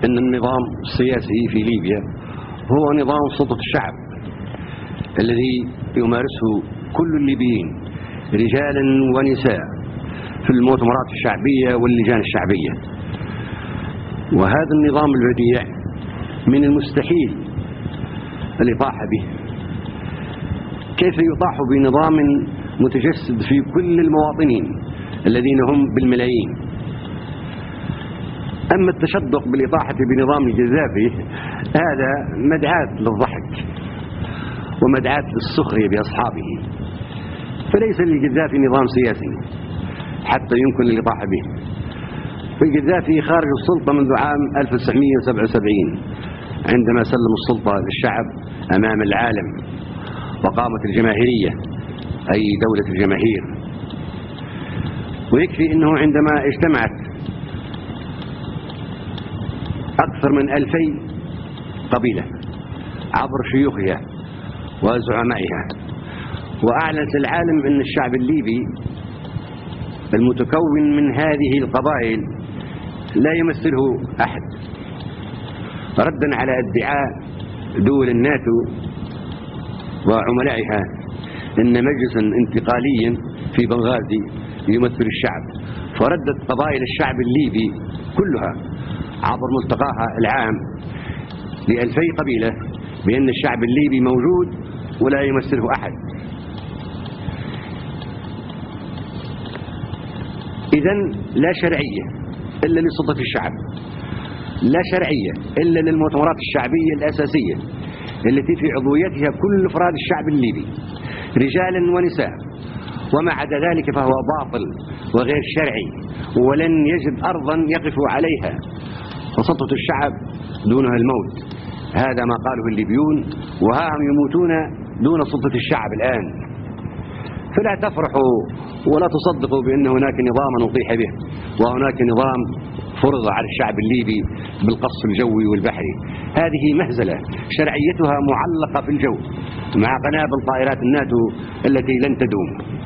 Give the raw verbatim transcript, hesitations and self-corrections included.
أن النظام السياسي في ليبيا هو نظام سلطة الشعب الذي يمارسه كل الليبيين رجالا ونساء في المؤتمرات الشعبية واللجان الشعبية. وهذا النظام البديع من المستحيل الإطاحة به. كيف يطاح بنظام متجسد في كل المواطنين الذين هم بالملايين؟ أما التشدق بالإطاحة بنظام القذافي هذا مدعاة للضحك ومدعاة للسخرية بأصحابه، فليس للقذافي نظام سياسي حتى يمكن الإطاحة به. القذافي خارج السلطة منذ عام ألف وتسعمئة وسبعة وسبعين عندما سلم السلطة للشعب أمام العالم وقامت الجماهيرية أي دولة الجماهير. ويكفي أنه عندما اجتمعت أكثر من ألفي قبيلة عبر شيوخها وزعمائها وأعلنت العالم أن الشعب الليبي المتكون من هذه القبائل لا يمثله أحد، ردا على ادعاء دول الناتو وعملائها أن مجلسا انتقاليا في بنغازي يمثل الشعب. فردت قبائل الشعب الليبي كلها عبر ملتقاها العام لألفي قبيلة بأن الشعب الليبي موجود ولا يمثله أحد. إذن لا شرعية إلا لسلطة الشعب، لا شرعية إلا للمؤتمرات الشعبية الأساسية التي في عضويتها كل أفراد الشعب الليبي رجالا ونساء، وما عدا ذلك فهو باطل وغير شرعي ولن يجد أرضا يقف عليها، وسلطة الشعب دونها الموت. هذا ما قاله الليبيون وها هم يموتون دون سلطة الشعب الآن. فلا تفرحوا ولا تصدقوا بأن هناك نظاما أطيح به وهناك نظام فرض على الشعب الليبي بالقصف الجوي والبحري. هذه مهزلة شرعيتها معلقة في الجو مع قنابل طائرات الناتو التي لن تدوم.